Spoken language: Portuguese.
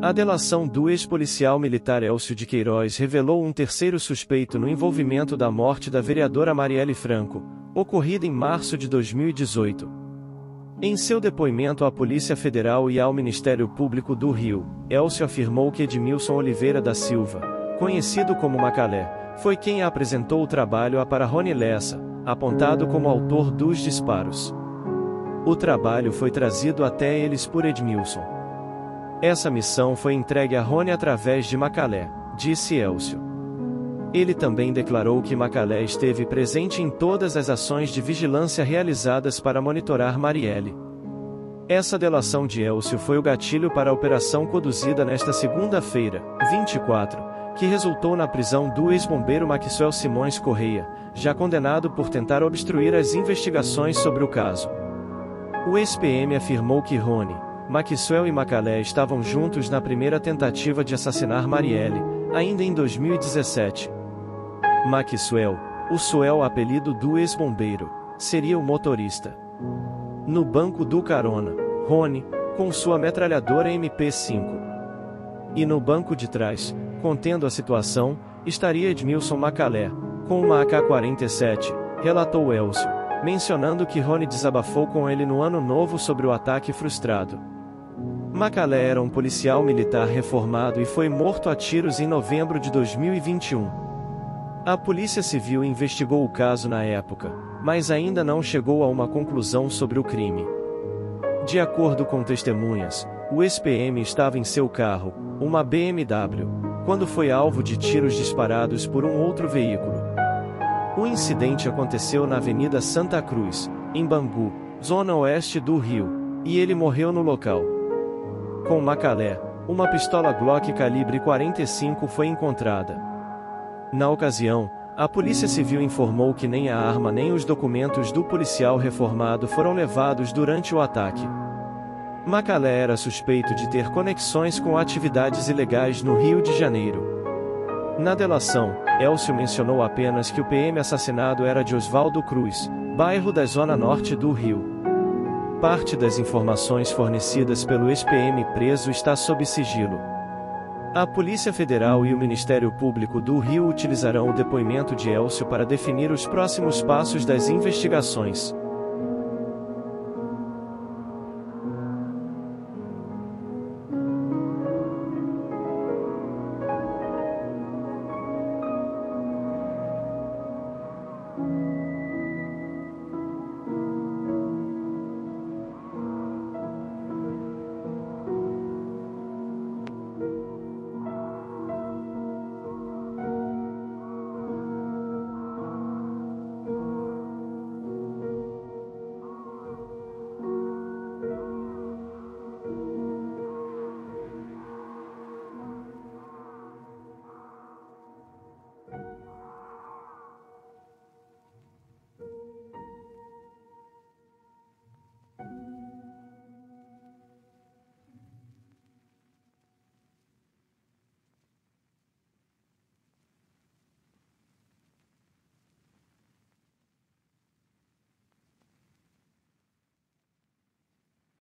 A delação do ex-policial militar Elcio de Queiroz revelou um terceiro suspeito no envolvimento da morte da vereadora Marielle Franco, ocorrida em março de 2018. Em seu depoimento à Polícia Federal e ao Ministério Público do Rio, Elcio afirmou que Edmilson Oliveira da Silva, conhecido como Macalé, foi quem apresentou o trabalho para Rony Lessa, apontado como autor dos disparos. O trabalho foi trazido até eles por Edmilson. Essa missão foi entregue a Rony através de Macalé, disse Elcio. Ele também declarou que Macalé esteve presente em todas as ações de vigilância realizadas para monitorar Marielle. Essa delação de Elcio foi o gatilho para a operação conduzida nesta segunda-feira, 24, que resultou na prisão do ex-bombeiro Maxwell Simões Correia, já condenado por tentar obstruir as investigações sobre o caso. O ex-PM afirmou que Rony, Maxwell e Macalé estavam juntos na primeira tentativa de assassinar Marielle, ainda em 2017. Maxwell, o Suel apelido do ex-bombeiro, seria o motorista. No banco do carona, Rony, com sua metralhadora MP5. E no banco de trás, contendo a situação, estaria Edmilson Macalé, com uma AK-47, relatou Elcio, mencionando que Rony desabafou com ele no ano novo sobre o ataque frustrado. Macalé era um policial militar reformado e foi morto a tiros em novembro de 2021. A Polícia Civil investigou o caso na época, mas ainda não chegou a uma conclusão sobre o crime. De acordo com testemunhas, o ex-PM estava em seu carro, uma BMW, quando foi alvo de tiros disparados por um outro veículo. O incidente aconteceu na Avenida Santa Cruz, em Bangu, zona oeste do Rio, e ele morreu no local. Com Macalé, uma pistola Glock calibre 45 foi encontrada. Na ocasião, a Polícia Civil informou que nem a arma nem os documentos do policial reformado foram levados durante o ataque. Macalé era suspeito de ter conexões com atividades ilegais no Rio de Janeiro. Na delação, Elcio mencionou apenas que o PM assassinado era de Oswaldo Cruz, bairro da Zona Norte do Rio. Parte das informações fornecidas pelo ex-PM preso está sob sigilo. A Polícia Federal e o Ministério Público do Rio utilizarão o depoimento de Elcio para definir os próximos passos das investigações.